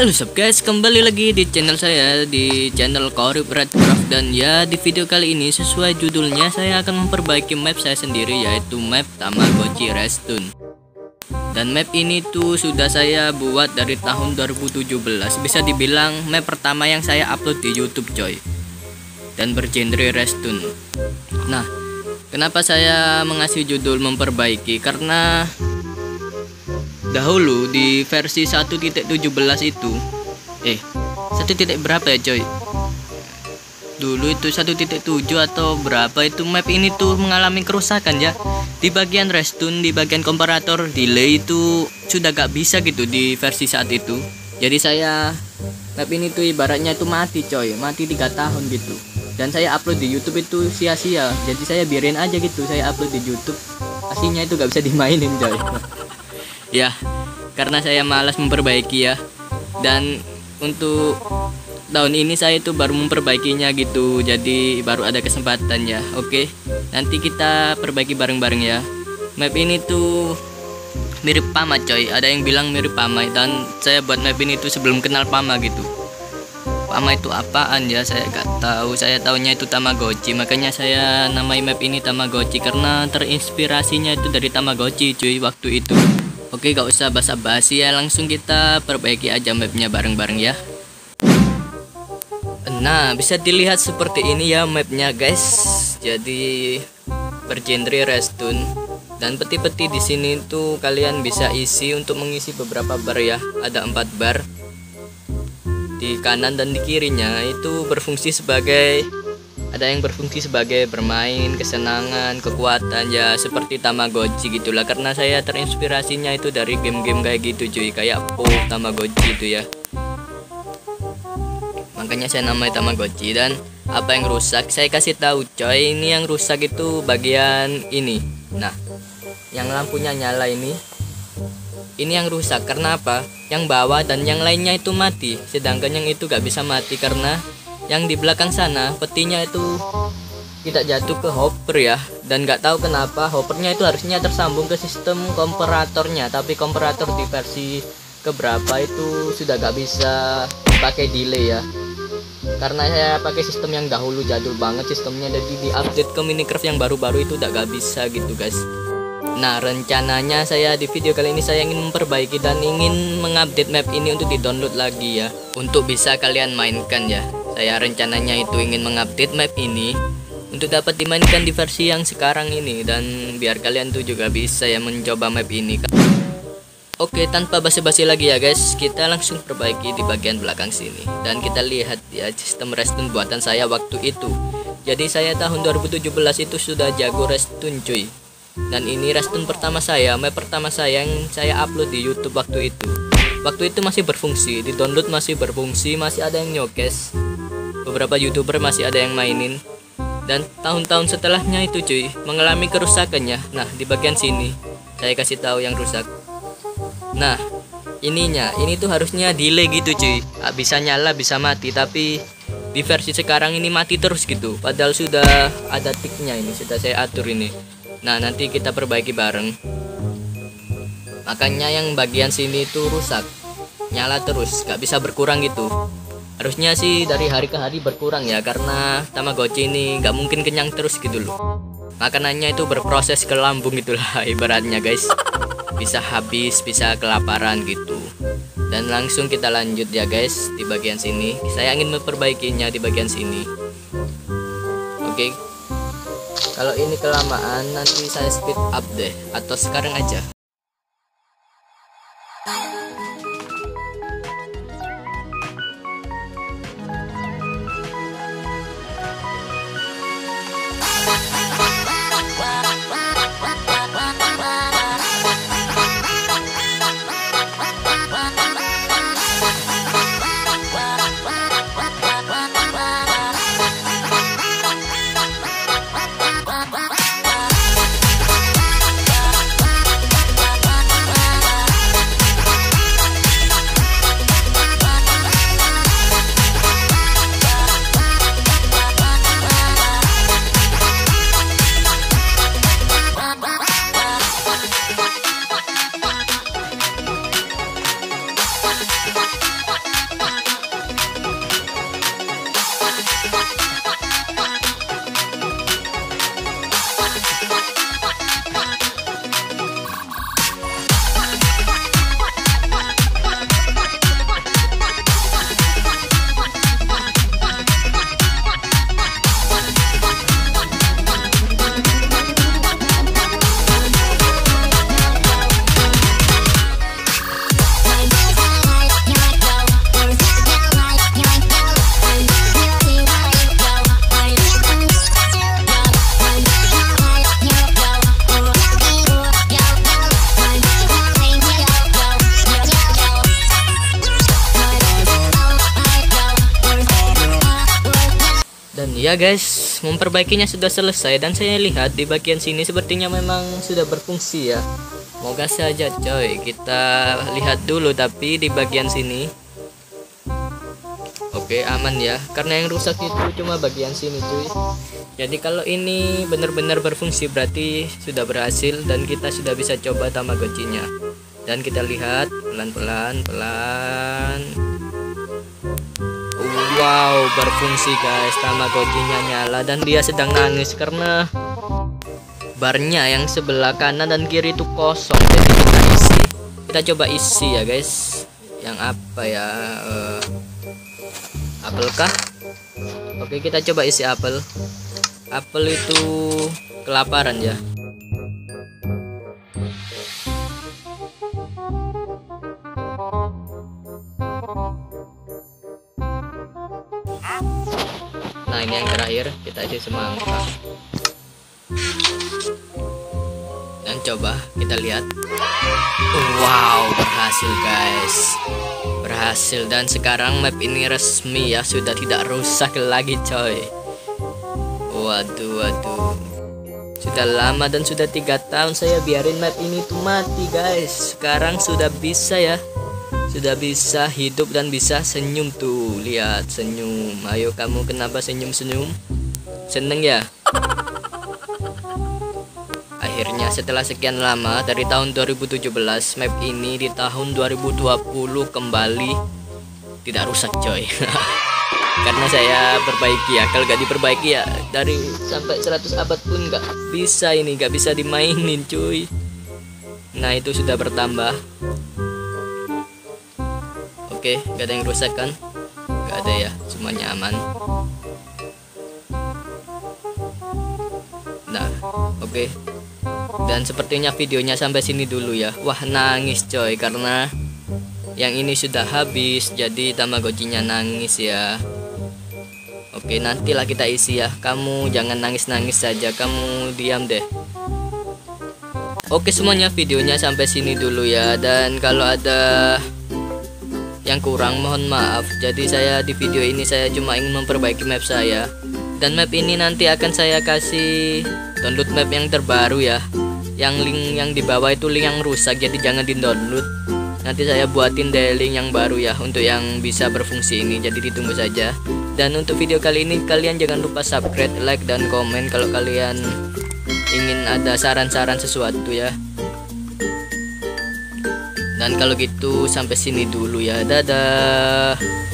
Halo sob guys, kembali lagi di channel saya, di channel Korib Redcraft. Dan ya, di video kali ini sesuai judulnya, saya akan memperbaiki map saya sendiri, yaitu map Tamagotchi Restun. Dan map ini tuh sudah saya buat dari tahun 2017. Bisa dibilang map pertama yang saya upload di YouTube coy, dan bergenre Restun. Nah, kenapa saya mengasih judul memperbaiki? Karena dahulu di versi 1.17 itu 1. Berapa ya coy? Dulu itu 1.7 atau berapa itu map ini tuh mengalami kerusakan ya. Di bagian restun, di bagian komparator delay itu sudah gak bisa gitu di versi saat itu. Jadi saya map ini tuh ibaratnya itu mati coy, mati 3 tahun gitu. Dan saya upload di YouTube itu sia-sia. Jadi saya biarin aja gitu, saya upload di YouTube. Aslinya itu gak bisa dimainin coy. Ya, karena saya malas memperbaiki ya. Dan untuk tahun ini saya itu baru memperbaikinya gitu. Jadi baru ada kesempatan ya. Oke, nanti kita perbaiki bareng-bareng ya. Map ini tuh mirip Pama coy. Ada yang bilang mirip Pama. Dan saya buat map ini tuh sebelum kenal Pama gitu. Pama itu apaan ya, saya gak tahu. Saya taunya itu Tamagotchi. Makanya saya namai map ini Tamagotchi, karena terinspirasinya itu dari Tamagotchi cuy waktu itu. Oke, gak usah basa-basi ya, langsung kita perbaiki aja mapnya bareng-bareng ya. Nah, bisa dilihat seperti ini ya mapnya guys. Jadi bergenre Restun, dan peti-peti di sini tuh kalian bisa isi untuk mengisi beberapa bar ya. Ada 4 bar di kanan dan di kirinya, itu berfungsi sebagai, ada yang berfungsi sebagai bermain, kesenangan, kekuatan ya, seperti Tamagotchi gitulah. Karena saya terinspirasinya itu dari game-game kayak gitu cuy, kayak Tamagotchi itu ya. Makanya saya namai Tamagotchi. Dan apa yang rusak saya kasih tahu coy. Ini yang rusak itu bagian ini. Nah, yang lampunya nyala ini yang rusak. Karena apa? Yang bawah dan yang lainnya itu mati, sedangkan yang itu gak bisa mati karena yang di belakang sana petinya itu tidak jatuh ke hopper ya. Dan gak tahu kenapa hoppernya itu harusnya tersambung ke sistem komparatornya, tapi komparator di versi keberapa itu sudah gak bisa pakai delay ya. Karena saya pakai sistem yang dahulu, jadul banget sistemnya, jadi di update ke Minecraft yang baru-baru itu udah gak bisa gitu guys. Nah, rencananya saya di video kali ini saya ingin memperbaiki dan ingin mengupdate map ini untuk di-download lagi ya, untuk bisa kalian mainkan ya. Saya rencananya itu ingin mengupdate map ini untuk dapat dimainkan di versi yang sekarang ini, dan biar kalian tuh juga bisa ya mencoba map ini. Oke, tanpa basa-basi lagi ya guys, kita langsung perbaiki di bagian belakang sini. Dan kita lihat ya sistem restun buatan saya waktu itu. Jadi saya tahun 2017 itu sudah jago restun cuy. Dan ini restun pertama saya, map pertama saya yang saya upload di YouTube waktu itu. Waktu itu masih berfungsi, di download masih berfungsi, masih ada yang nyokes. Beberapa YouTuber masih ada yang mainin. Dan tahun-tahun setelahnya itu cuy, mengalami kerusakannya. Nah, di bagian sini saya kasih tahu yang rusak. Nah, ini tuh harusnya delay gitu cuy. Bisa nyala, bisa mati, tapi di versi sekarang ini mati terus gitu. Padahal sudah ada tiknya, ini sudah saya atur ini. Nah, nanti kita perbaiki bareng. Makanya yang bagian sini tuh rusak, nyala terus, gak bisa berkurang gitu. Harusnya sih dari hari ke hari berkurang ya, karena Tamagotchi ini gak mungkin kenyang terus gitu loh. Makanannya itu berproses ke lambung gitulah ibaratnya guys. Bisa habis, bisa kelaparan gitu. Dan langsung kita lanjut ya guys di bagian sini. Saya ingin memperbaikinya di bagian sini. Oke. Kalau ini kelamaan nanti saya speed up deh, atau sekarang aja. Dan ya guys, memperbaikinya sudah selesai dan saya lihat di bagian sini sepertinya memang sudah berfungsi ya. Moga saja coy, kita lihat dulu tapi di bagian sini. Oke, aman ya, karena yang rusak itu cuma bagian sini cuy. Jadi kalau ini benar-benar berfungsi berarti sudah berhasil dan kita sudah bisa coba Tamagotchinya. Dan kita lihat pelan-pelan. Wow, berfungsi guys, Tamagotchinya nyala dan dia sedang nangis karena barnya yang sebelah kanan dan kiri itu kosong. Jadi kita coba isi ya guys. Yang apa ya? Apel kah? Oke, kita coba isi apel. Apel itu kelaparan ya. Nah, ini yang terakhir, kita isi semangka. Dan coba kita lihat. Wow, berhasil guys. Berhasil dan sekarang map ini resmi ya, sudah tidak rusak lagi coy. Waduh. Sudah lama dan sudah 3 tahun saya biarin map ini tuh mati guys. Sekarang sudah bisa ya. Sudah bisa hidup dan bisa senyum tuh. Lihat senyum. Ayo kamu kenapa senyum-senyum? Seneng ya? Akhirnya setelah sekian lama dari tahun 2017 map ini di tahun 2020 kembali tidak rusak coy. Karena saya perbaiki ya. Kalau gak diperbaiki ya dari sampai 100 abad pun gak bisa dimainin cuy. Nah, itu sudah bertambah. Oke, gak ada yang rusak kan? Gak ada ya, semuanya aman. Nah, oke. Dan sepertinya videonya sampai sini dulu ya. Wah, nangis coy karena yang ini sudah habis, jadi Tamagotchinya nangis ya. Oke, nantilah kita isi ya. Kamu jangan nangis-nangis saja, kamu diam deh. Oke semuanya, videonya sampai sini dulu ya. Dan kalau ada yang kurang mohon maaf. Jadi saya di video ini saya cuma ingin memperbaiki map saya. Dan map ini nanti akan saya kasih download map yang terbaru ya. Yang link yang di bawah itu link yang rusak, jadi jangan di-download. Nanti saya buatin deh link yang baru ya untuk yang bisa berfungsi ini. Jadi ditunggu saja. Dan untuk video kali ini kalian jangan lupa subscribe, like dan komen kalau kalian ingin ada saran-saran sesuatu ya. Dan kalau gitu sampai sini dulu ya. Dadah.